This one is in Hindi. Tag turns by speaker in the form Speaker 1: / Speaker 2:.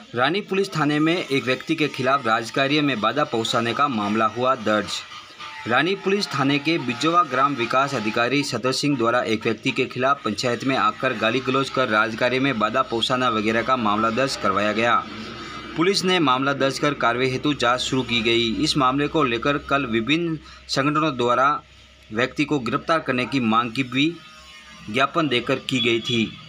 Speaker 1: रानी पुलिस थाने में एक व्यक्ति के खिलाफ राजकार्य में बाधा पहुंचाने का मामला हुआ दर्ज। रानी पुलिस थाने के बिजोवा ग्राम विकास अधिकारी सदर सिंह द्वारा एक व्यक्ति के खिलाफ पंचायत में आकर गाली गलौज कर राजकार्य में बाधा पहुंचाना वगैरह का मामला दर्ज करवाया गया। पुलिस ने मामला दर्ज कर कार्रवाई हेतु जांच शुरू की गई। इस मामले को लेकर कल विभिन्न संगठनों द्वारा व्यक्ति को गिरफ्तार करने की मांग की भी ज्ञापन देकर की गई थी।